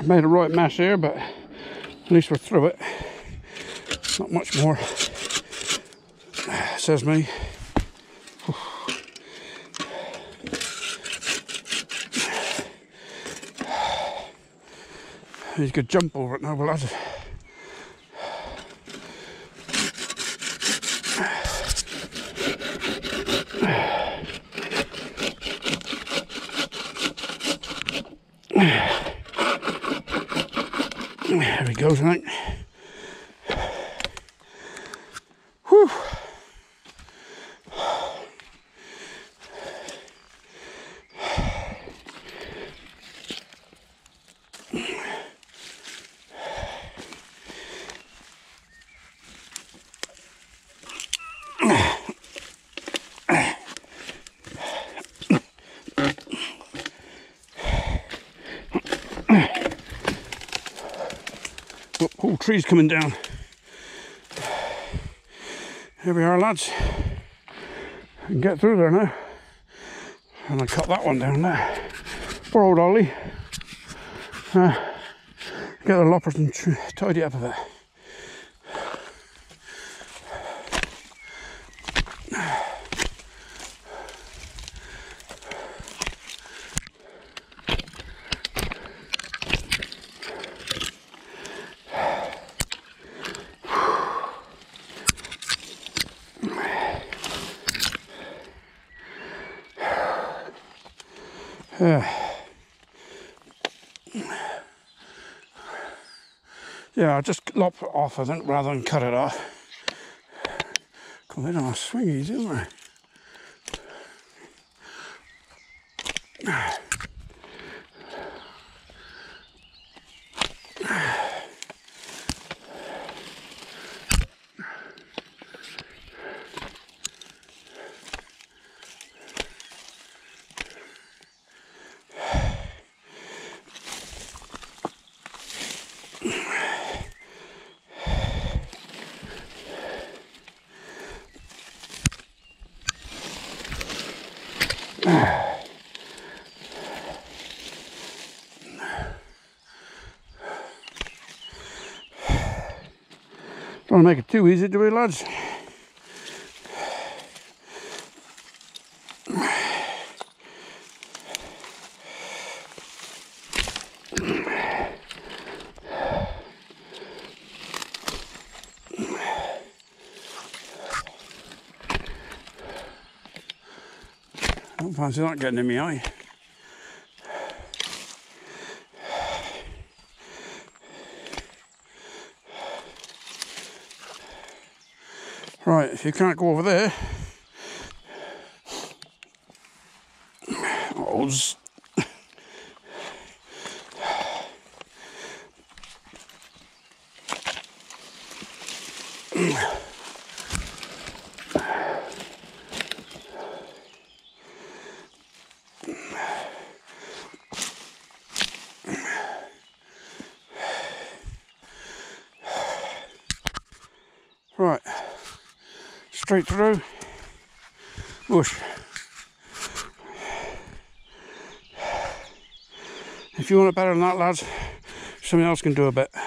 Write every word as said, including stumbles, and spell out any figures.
made a right mess here, but at least we're through it. Not much more, says me. You could jump over it now, but lads. There he goes, I think. Whew. Oh, whole tree's coming down. Here we are, lads. I can get through there now. And I cut that one down there. Poor old Ollie. Uh, get the loppers and tidy up a bit. Uh, yeah, I'll just lop it off, I think, rather than cut it off. Because they don't have swingies, do they? Don't want to make it too easy, do we, lads? I don't fancy that getting in my eye. Right, if you can't go over there, oh, just right. Straight through, whoosh. If you want it better than that, lads, somebody else can do a bit.